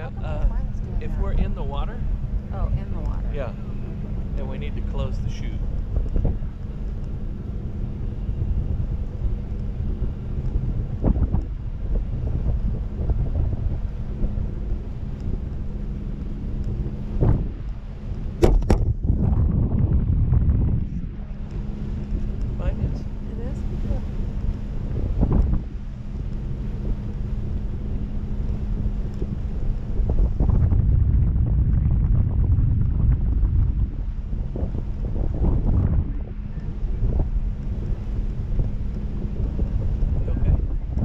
Yeah, Mine's doing if that. we're in the water, Oh, in the water. yeah, then we need to close the chute. Mine is. It is? Okay.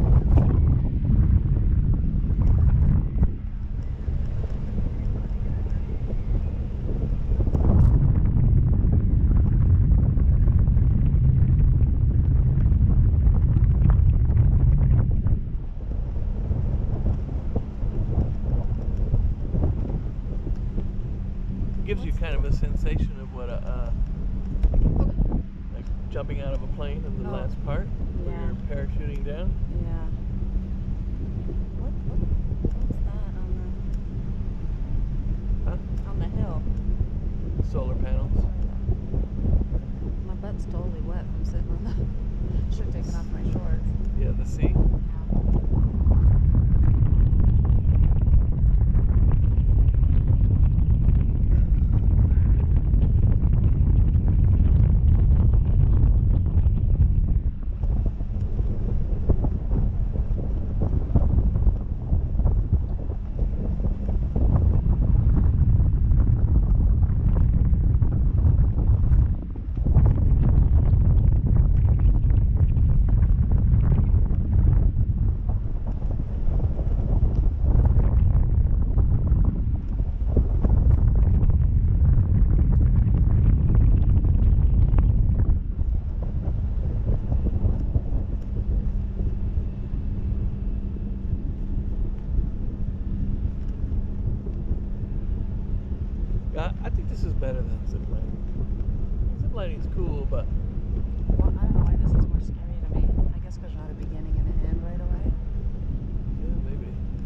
Gives you kind of a sensation of what like jumping out of a plane in the Oh. last part where Yeah. you're parachuting down. Yeah. What's that Huh? on the hill? Solar panels. My butt's totally wet from sitting on the. Should have taken off my shorts. Yeah, the sea. I think this is better than ziplining. Ziplining's cool, but Well, I don't know why this is more scary to me. I guess because you're at a beginning and an end right away. yeah, maybe.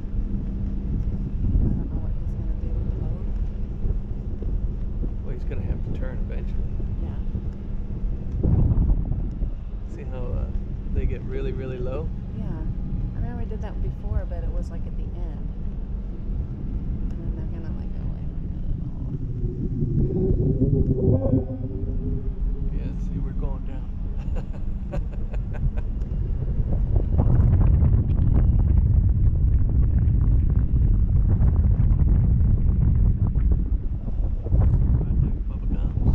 I don't know what he's gonna do with the boat. Well, he's gonna have to turn eventually. Yeah. See how they get really, really low? Yeah. I remember we did that before, but it was like at the end. And then they're gonna like go like. Yeah, see, we're going down. Right there, Bubba Gums.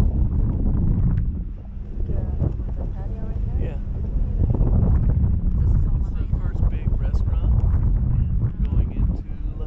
The patio right there? Yeah. This is all It's the first big restaurant we're going into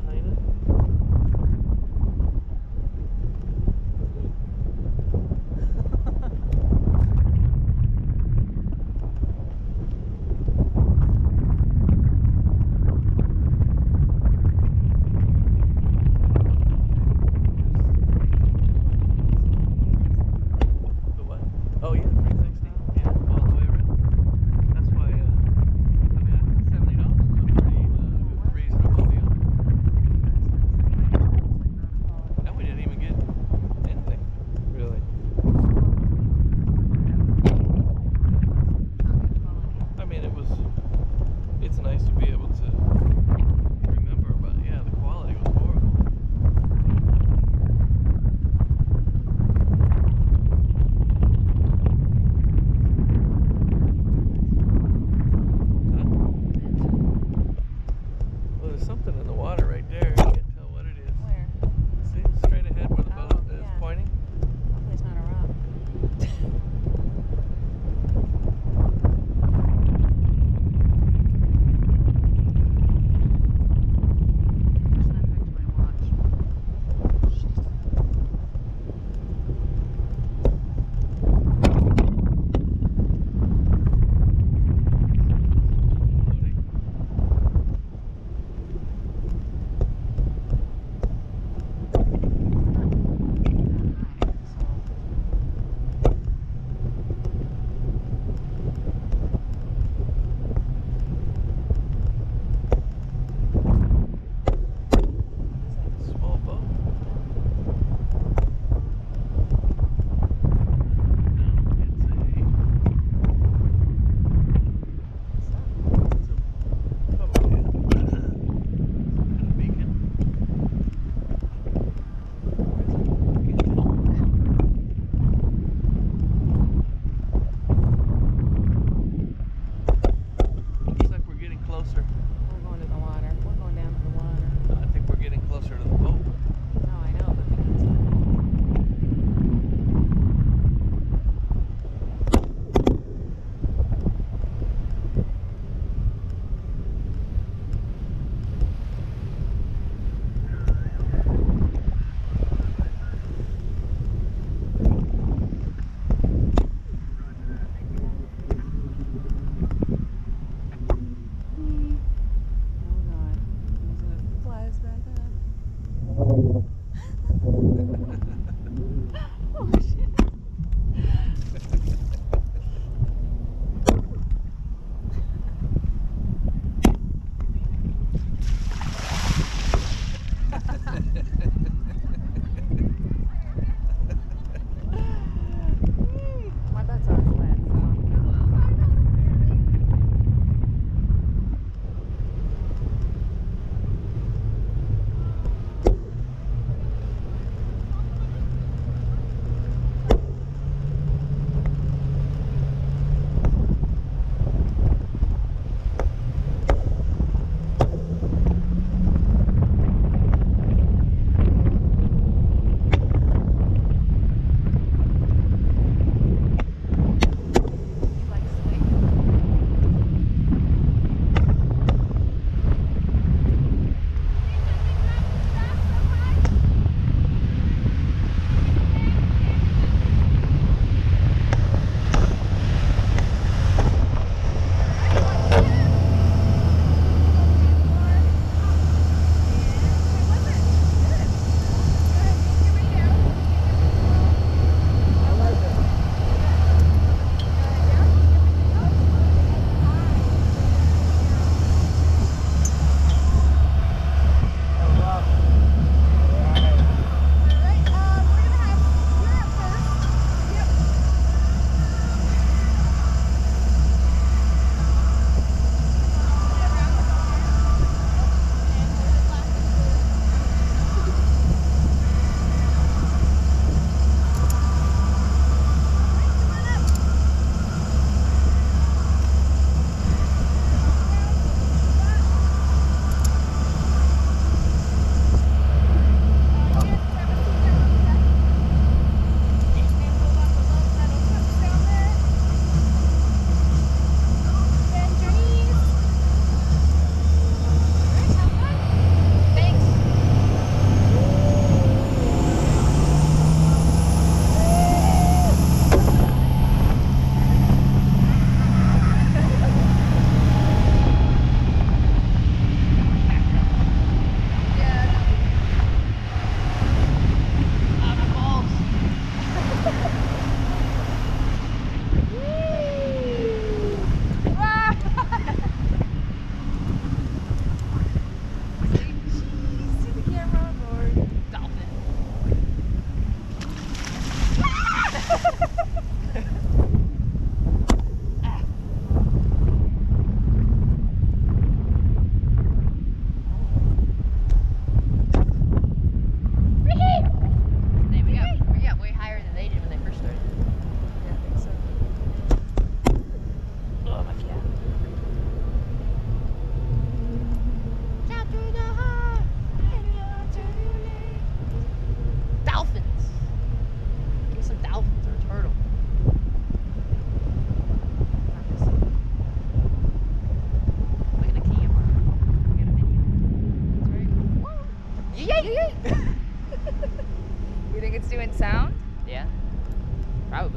You think it's doing sound? Yeah. Probably.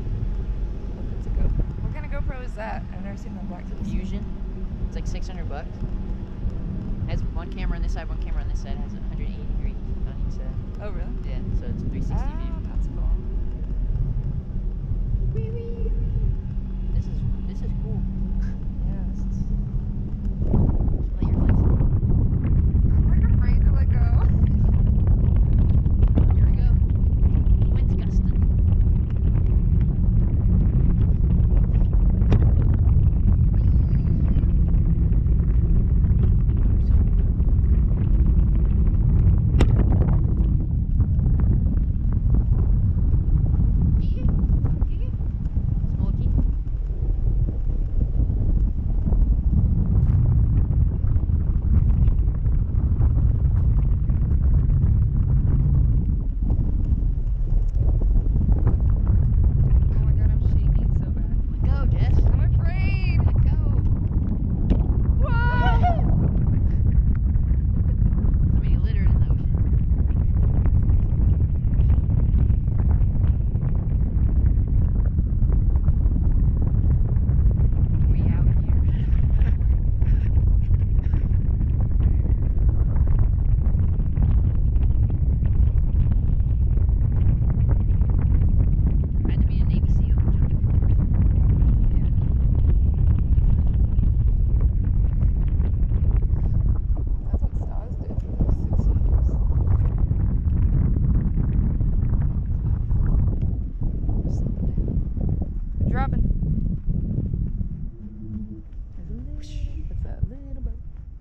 What kind of GoPro is that? I've never seen that black. Fusion. It's like $600. Has one camera on this side, one camera on this side. Has 180 degrees on each side. Oh, really? Yeah, so it's a 360 Oh, view. that's cool. This is cool. Yeah, this is. Let your legs go. I'm like afraid to let go. Here we go. Wind's gusting. Oh my god, I'm shaking so bad. Let go, Jess. I'm afraid. Let go. Whoa! Somebody littered in the ocean. We out here. I had to be a Navy SEAL jumping. That's what Stas did for like 6 years. Slow it down. Dropping. What's that little boat?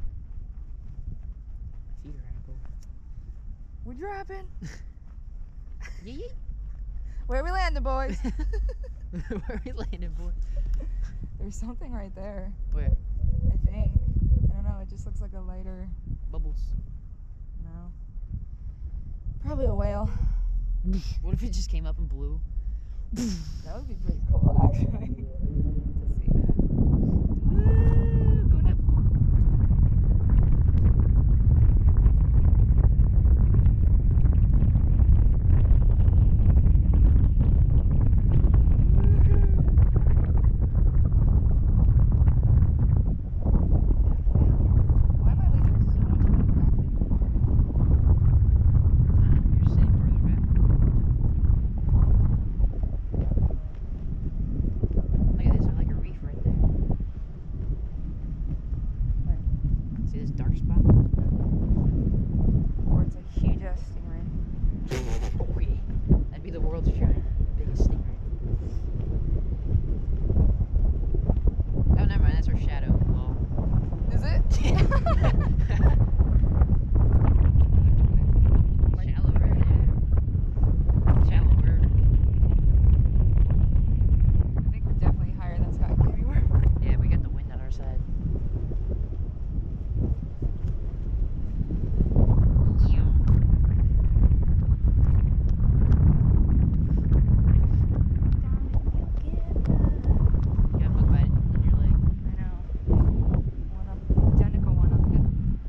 Feet are ankle. We're dropping. Yee. Where we landing, boys? Where are we landing, boy? There's something right there. Where? I think. I don't know. It just looks like a lighter. Bubbles. No. Probably a whale. What if it just came up and blew? That would be pretty cool, actually, to see that. Going up. Why am I leaning so much to the back? You're sitting further back. Look at this, there's like a reef right there. Where? See this dark spot? Or it's a huge ass stingray. That'd be the world's biggest stingray. Oh, never mind, that's our shadow. Lol. Is it? Shallow right there. Shallower. I think we're definitely higher than Scott and Katie were. Yeah, we got the wind on our side. Yeah. You got bug bite in your leg. I know. One up, identical one on it.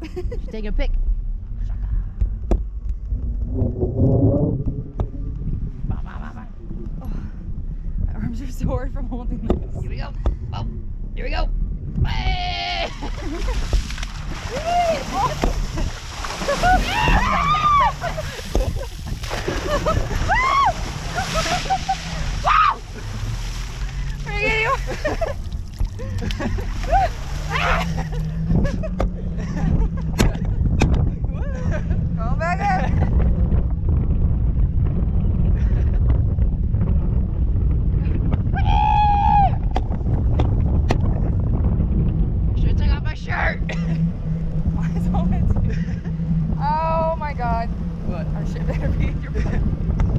She's taking a pic. My arms are sore from holding this. Here we go. Oh, here we go. Hey! Go back up. Should've took off my shirt. Why is all that? Oh my god. What? Our shit better be in your butt.